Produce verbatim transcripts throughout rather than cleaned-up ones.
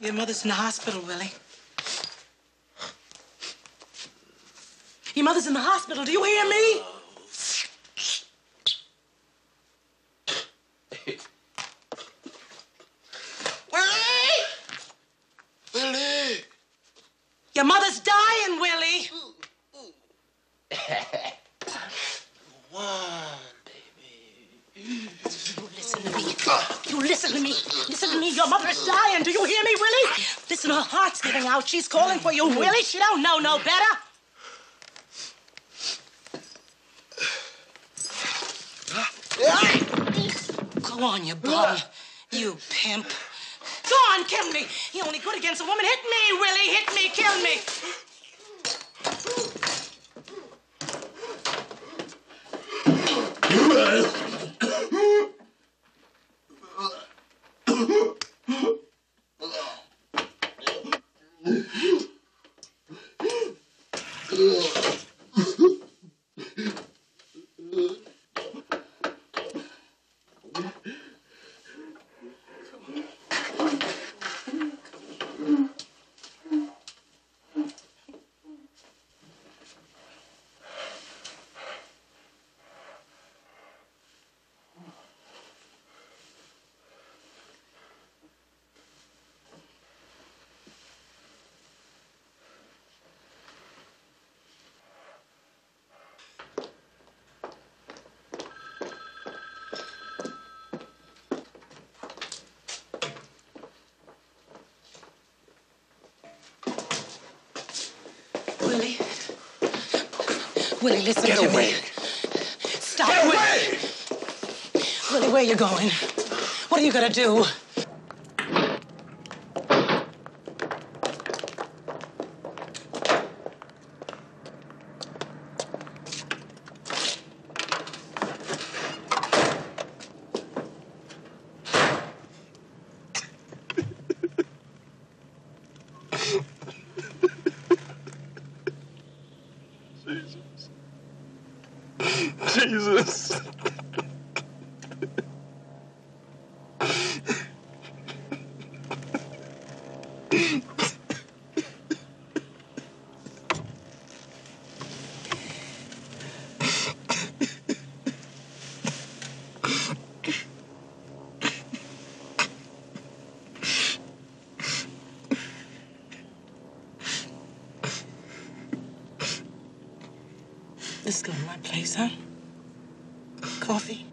Your mother's in the hospital, Willie. Your mother's in the hospital. Do you hear me? Willie! Willie! Your mother's dying, Willie. One, baby. You listen to me. You listen to me. Listen to me. Your mother is dying. Do you hear me, Willie? Listen, her heart's giving out. She's calling for you, Willie. She don't know no better. Go on, you bum. You pimp. Go on, kill me. You're only good against a woman. Hit me, Willie. Hit me. Kill me. Willie. Willie, listen Get to away. me. Stop. Get Willie. away! Willie, where are you going? What are you gonna do? Jesus. Let's go to my place, huh? Coffee?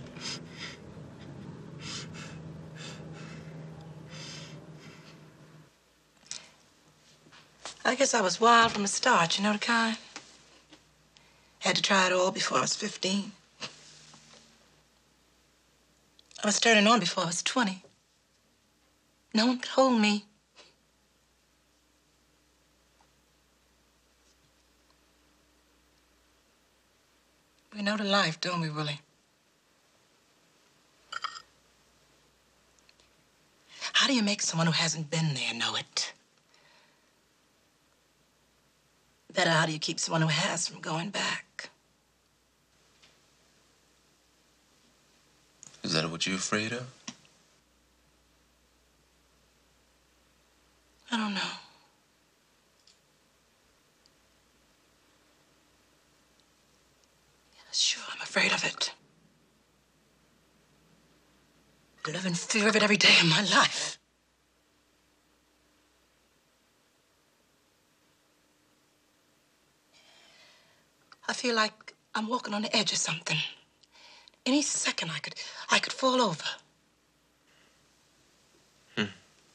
I guess I was wild from the start, you know the kind? Had to try it all before I was fifteen. I was turning on before I was twenty. No one could hold me. We know the life, don't we, Willie? How do you make someone who hasn't been there know it? Better, how do you keep someone who has from going back? Is that what you're afraid of? I don't know. Sure, I'm afraid of it. I live in fear of it every day of my life. I feel like I'm walking on the edge of something. Any second I could, I could fall over. Hmm.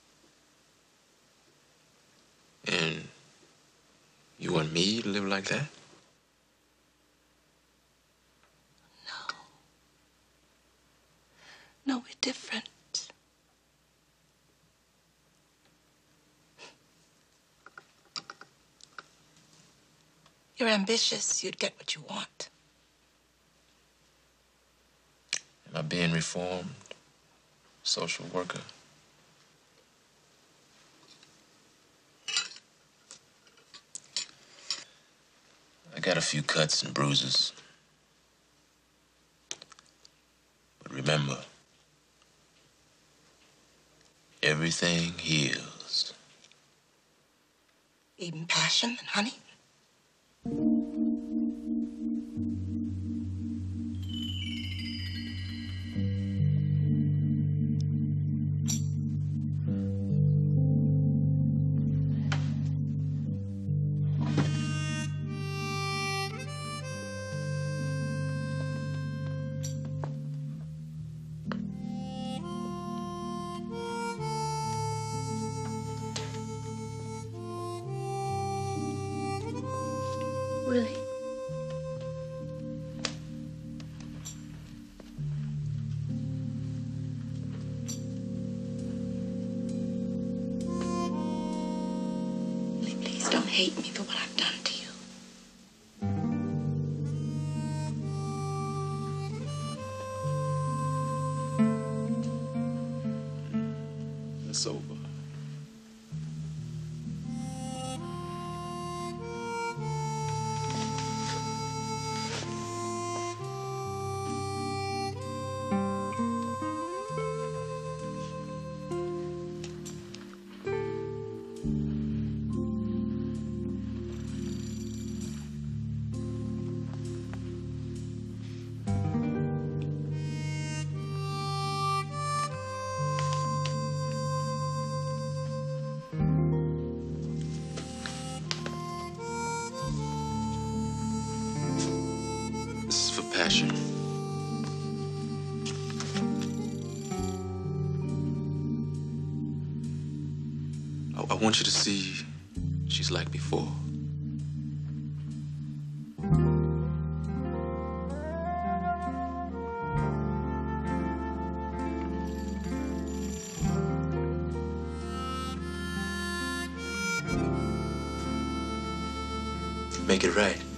And you want me to live like that? No, we're different. You're ambitious. You'd get what you want. Am I being reformed? Social worker? I got a few cuts and bruises. But remember, everything heals. Even passion and honey? Willie. Willie, please don't hate me for what I've done to you. It's over. This is for passion. I, I want you to see she's like before. Make it right.